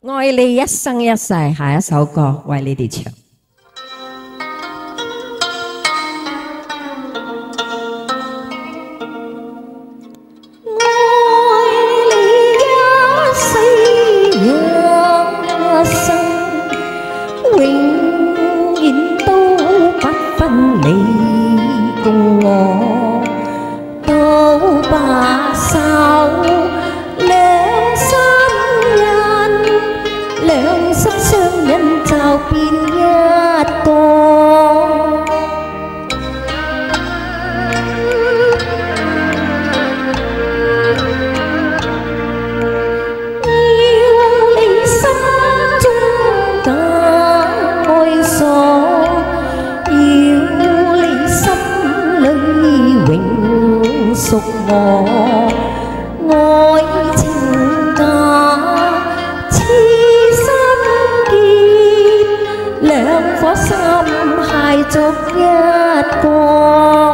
愛你一生一世，下一首歌為你哋唱。屬我愛情架痴心結，兩顆心繫逐一個。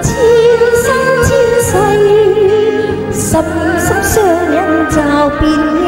心相印就變